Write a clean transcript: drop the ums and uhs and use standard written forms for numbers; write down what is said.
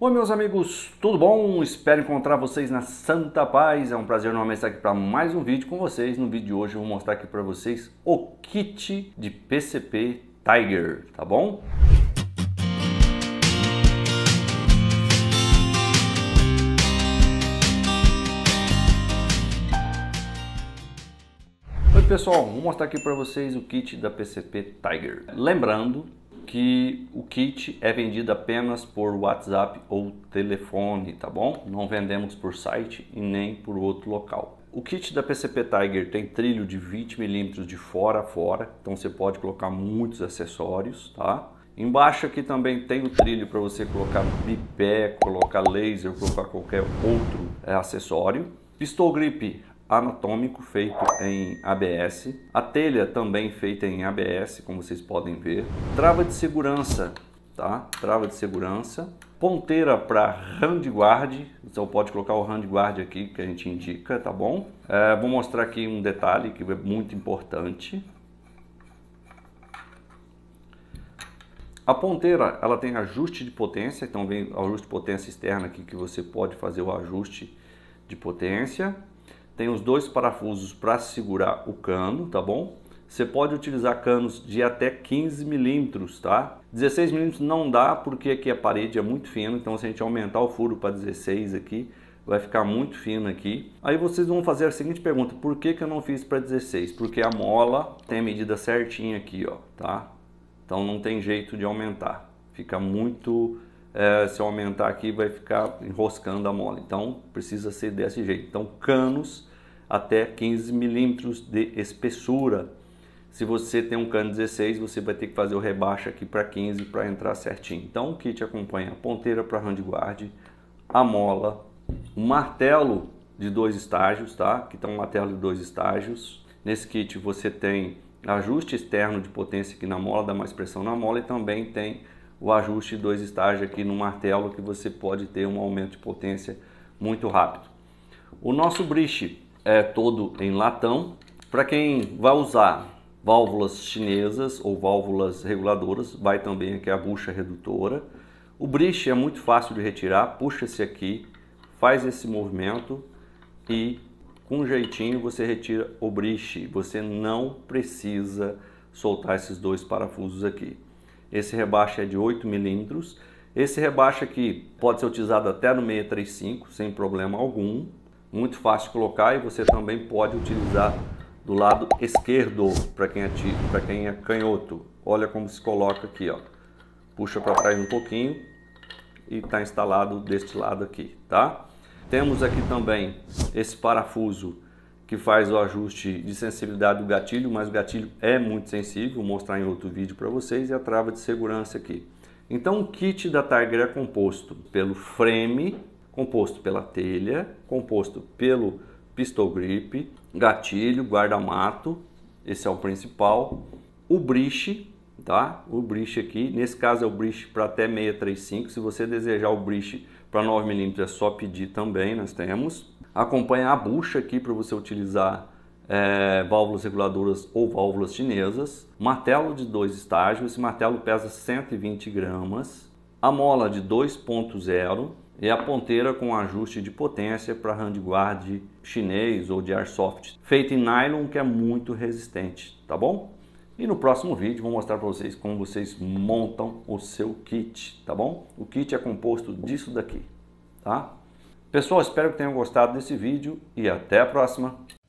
Oi meus amigos, tudo bom? Espero encontrar vocês na Santa Paz. É um prazer novamente estar aqui para mais um vídeo com vocês. No vídeo de hoje eu vou mostrar aqui para vocês o kit de PCP Tiger, tá bom? Oi pessoal, vou mostrar aqui para vocês o kit da PCP Tiger. Lembrando que o kit é vendido apenas por WhatsApp ou telefone, tá bom? Não vendemos por site e nem por outro local. O kit da PCP Tiger tem trilho de 20 mm de fora a fora, então você pode colocar muitos acessórios, tá? Embaixo aqui também tem o trilho para você colocar bipé, colocar laser, colocar qualquer outro acessório. Pistol grip anatômico feito em ABS, a telha também feita em ABS, como vocês podem ver, trava de segurança, tá? Trava de segurança, ponteira para handguard, então pode colocar o handguard aqui que a gente indica, tá bom? Vou mostrar aqui um detalhe que é muito importante. A ponteira, ela tem ajuste de potência, então vem o ajuste de potência externa aqui que você pode fazer o ajuste de potência. Tem os dois parafusos para segurar o cano, tá bom? Você pode utilizar canos de até 15 milímetros, tá? 16 milímetros não dá porque aqui a parede é muito fina, então se a gente aumentar o furo para 16 aqui, vai ficar muito fino aqui. Aí vocês vão fazer a seguinte pergunta: por que eu não fiz para 16? Porque a mola tem a medida certinha aqui, ó, tá? Então não tem jeito de aumentar, fica muito... se eu aumentar aqui vai ficar enroscando a mola, então precisa ser desse jeito. Então canos até 15 milímetros de espessura. Se você tem um cano 16, você vai ter que fazer o rebaixo aqui para 15 para entrar certinho. Então o kit acompanha a ponteira para handguard, a mola, um martelo de 2 estágios, tá? Que tá um martelo de 2 estágios. Nesse kit você tem ajuste externo de potência aqui na mola, dá mais pressão na mola, e também tem o ajuste de 2 estágios aqui no martelo, que você pode ter um aumento de potência muito rápido. O nosso briche é todo em latão. Para quem vai usar válvulas chinesas ou válvulas reguladoras, vai também aqui a bucha redutora. O briche é muito fácil de retirar, puxa-se aqui, faz esse movimento e com um jeitinho você retira o briche. Você não precisa soltar esses dois parafusos aqui. Esse rebaixo é de 8 milímetros. Esse rebaixo aqui pode ser utilizado até no 635, sem problema algum. Muito fácil de colocar, e você também pode utilizar do lado esquerdo, para quem é canhoto. Olha como se coloca aqui, ó. Puxa para trás um pouquinho e está instalado deste lado aqui, tá? Temos aqui também esse parafuso que faz o ajuste de sensibilidade do gatilho, mas o gatilho é muito sensível, vou mostrar em outro vídeo para vocês, e a trava de segurança aqui. Então o kit da Tiger é composto pelo frame, composto pela telha, composto pelo pistol grip, gatilho, guarda-mato, esse é o principal, o briche, tá? O briche aqui, nesse caso é o briche para até 635, se você desejar o briche para 9 milímetros é só pedir também, nós temos. Acompanha a bucha aqui para você utilizar válvulas reguladoras ou válvulas chinesas. Martelo de 2 estágios, esse martelo pesa 120 gramas. A mola de 2.0 e a ponteira com ajuste de potência para handguard chinês ou de airsoft, feito em nylon, que é muito resistente, tá bom? E no próximo vídeo vou mostrar para vocês como vocês montam o seu kit, tá bom? O kit é composto disso daqui, tá? Pessoal, espero que tenham gostado desse vídeo e até a próxima!